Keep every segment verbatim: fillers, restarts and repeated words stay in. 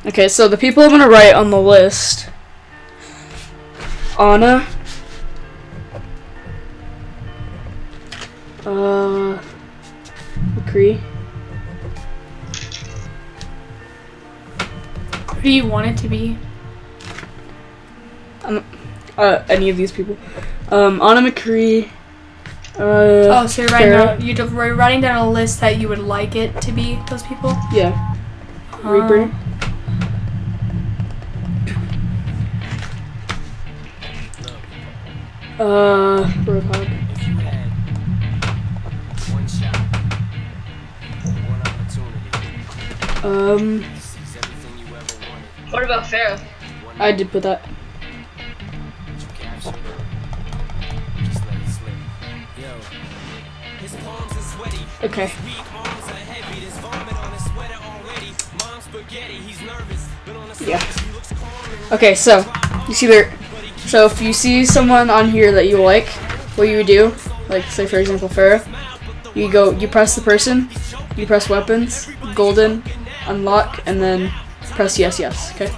Okay, so the people I'm gonna write on the list: Anna, uh, McCree. Who do you want it to be? Um, uh, any of these people. Um, Anna McCree. Uh, Oh, so you're writing, Farrah. down, you're d- you're writing down a list that you would like it to be those people? Yeah. Um, Reaper. Uh, Roadhog. If you had one shot, one opportunity, Um, to seize everything you ever wanted, What about Farrah? one I did put that. that you captured, just let it slip. Yo, his palms are sweaty, Okay. weak arms are heavy, there's vomit on his sweater already. Mom's spaghetti, he's nervous, but on the Yeah. surface he looks calm and Okay, so you see there. So if you see someone on here that you like, what you would do, like say for example Farrah, you go, you press the person, you press weapons, golden, unlock, and then press yes, yes. Okay.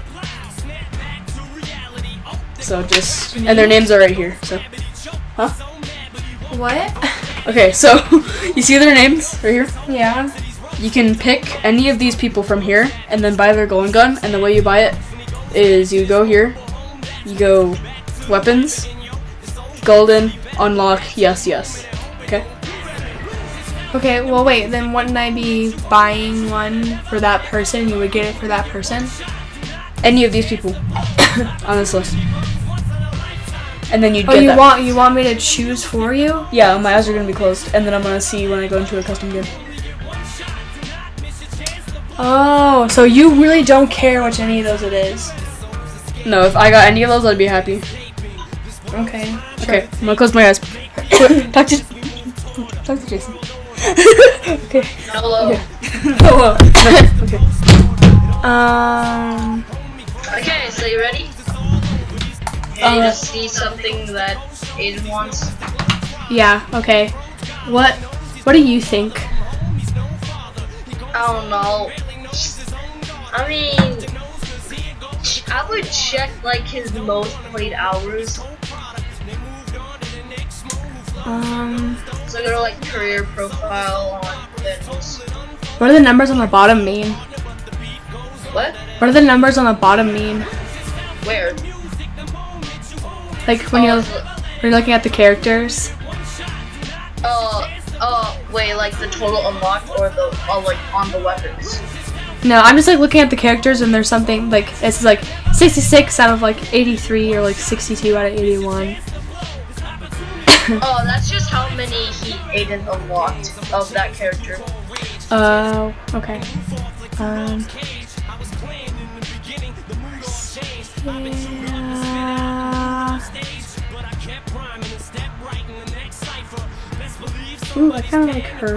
So just, and their names are right here. So, huh? What? Okay, so you see their names right here. Yeah. You can pick any of these people from here, and then buy their golden gun. And the way you buy it is you go here, you go weapons, golden, unlock, yes, yes. Okay. Okay, well wait, then wouldn't I be buying one for that person? You would get it for that person? Any of these people on this list, and then you Oh, get you that. want you want me to choose for you? Yeah, my eyes are gonna be closed, and then I'm gonna see when I go into a custom game. Oh, so you really don't care which any of those it is? No, if I got any of those, I'd be happy. Okay. Okay, I'm gonna close my eyes. Talk to, talk to Jason. Okay. Hello. Okay. Hello. No, okay. Um. Okay, so you ready? You Uh, need to see something that Aiden wants. Yeah. Okay. What What do you think? I don't know. I mean, I would check like his most played hours. Um. So go to like career profile on Venus. What do the numbers on the bottom mean? What? What do the numbers on the bottom mean? Where? Like when oh, you're it's- when you're looking at the characters. Oh, oh, wait, like the total unlocked or the oh, like on the weapons. No, I'm just like looking at the characters and there's something like it's like sixty-six out of like eighty-three or like sixty-two out of eighty-one. Oh, that's just how many he Aiden unlocked of that character. Oh, okay. Um. Yeah. Ooh, I kind of like her.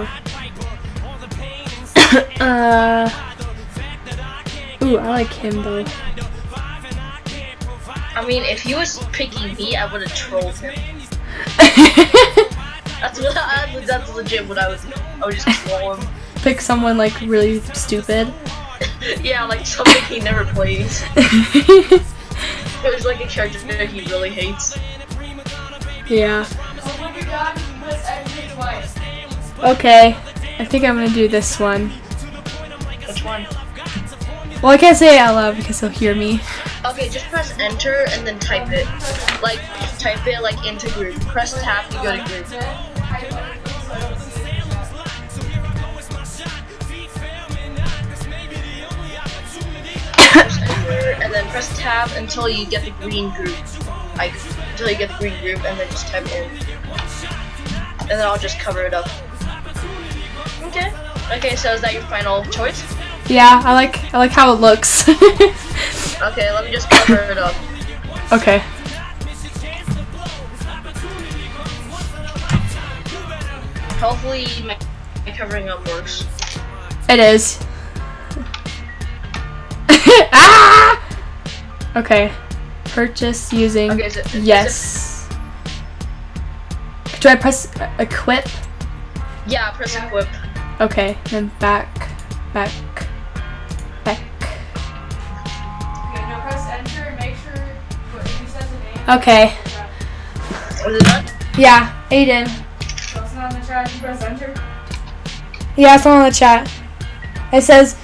uh. Ooh, I like him though. I mean, if he was picking me, I would have trolled him. That's what I, that's legit what I was. I would just troll him. Pick someone like really stupid. Yeah, like something he never plays. There's like a character that he really hates. Yeah. Okay, I think I'm gonna do this one. Which one? Well, I can't say it out loud because he'll hear me. Okay, just press enter and then type it. Like, type it like into group. Press tab to go to group. Press enter and then press tab until you get the green group. Like, until you get the green group and then just type in. And then I'll just cover it up. Okay. Okay, so is that your final choice? Yeah, I like I like how it looks. Okay, let me just cover it up. Okay. Hopefully my, my covering up works. It is. Ah! Okay. Purchase using Okay, is it- is yes. Do I press uh, equip? Yeah, press equip. Okay, then back, back, back. Okay. Was it done? Yeah, Aiden. That's not in the chat. You press enter. Yeah, it's on the chat. It says,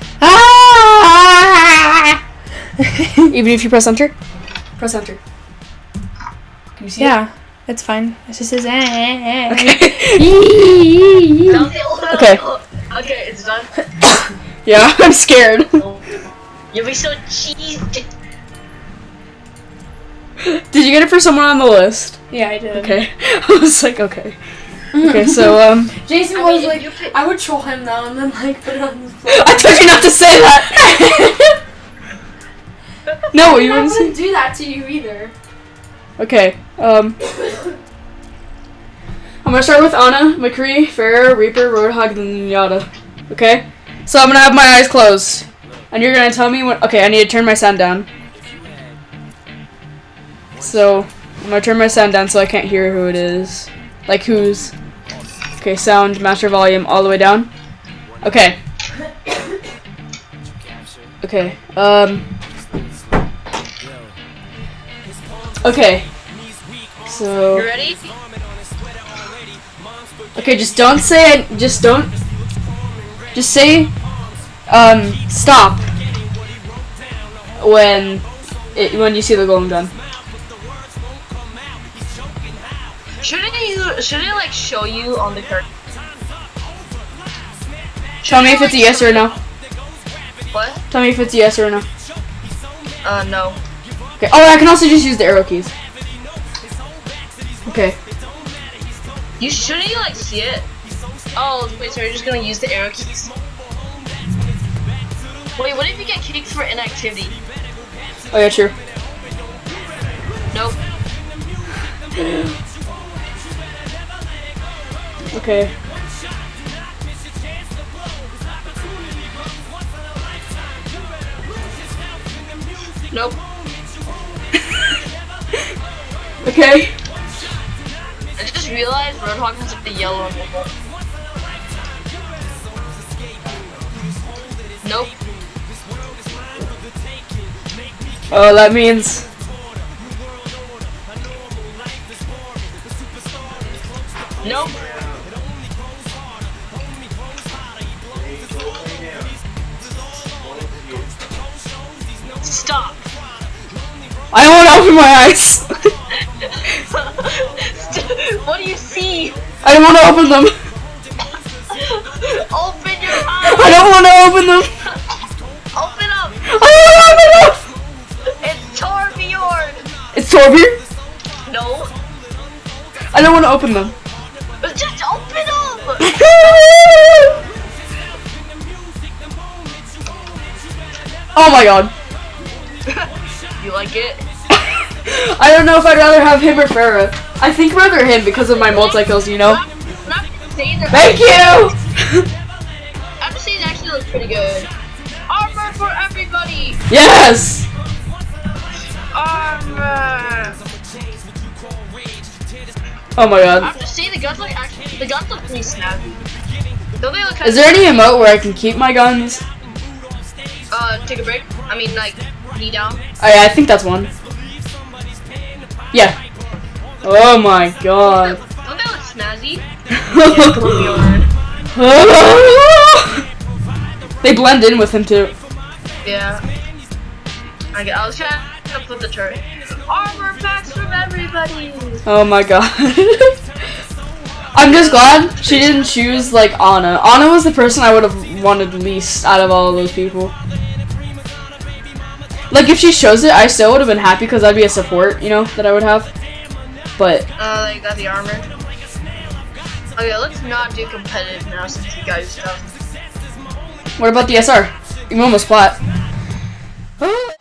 ah! Even if you press enter? Press enter. Can you see Yeah, it's fine. It just says, eh, eh, it? eh. Okay. That was the old- Okay. Okay, it's done. Yeah, I'm scared. You'll be so cheesed. Did you get it for someone on the list? Yeah, I did. Okay. I was like, okay. Okay, so, um, Jason I was mean, if like, you pick- I would troll him now and then like put it on the floor. I told you not to say that! No, you I wouldn't say. wouldn't do that to you either. Okay, um, I'm gonna start with Anna, McCree, Farrah, Reaper, Roadhog, then Yada. Okay? So I'm gonna have my eyes closed. And you're gonna tell me when. Okay, I need to turn my sound down. So, I'm gonna turn my sound down so I can't hear who it is. Like who's. Okay, sound, master volume, all the way down. Okay. Okay, um. Okay. So. You ready? Okay, just don't say it. Just don't. Just say, um, stop when it when you see the golden gun. Shouldn't you? Shouldn't it like show you on the card? Tell me if it's a yes or a no. What? Tell me if it's a yes or a no. Uh, no. Okay. Oh, I can also just use the arrow keys. Okay. You shouldn't you like see it? Oh, wait, so you're just gonna use the arrow keys? Wait, what if you get kicked for inactivity? Oh yeah, true. Nope. Okay. Nope. Okay. I just realized Roadhog has like the yellow and purple. Nope. Oh, that means. Nope. Stop. I don't want to open my eyes. What do you see? I don't want to open them. Open your I eyes. don't want to open them. Open up. I don't want to open them. It's Torbjorn. It's Torbjorn. No. I don't want to open them. But just open them. Oh my god. You like it? I don't know if I'd rather have him or Farrah. I think rather him because of my multi-kills, you know? I'm not saying that. Thank you! I'm just saying it actually looks pretty good. Armor for everybody. Yes! Armor. Oh my god. I'm just saying the guns look actually the guns look pretty snazzy. Don't they look kind Is there any emote where I can keep my guns? Uh, take a break? I mean, like, knee down? I, I think that's one. Yeah. Oh my god. Don't they look snazzy? They blend in with him too. Yeah. I, I was trying to put the turret. Armor packs from everybody! Oh my god. I'm just glad she didn't choose like Anna. Anna was the person I would have wanted least out of all of those people. Like if she chose it, I still would have been happy because I'd be a support, you know, that I would have. But Uh, they got the armor. Okay, let's not do competitive now since you guys stuff. what about the S R? You almost splat.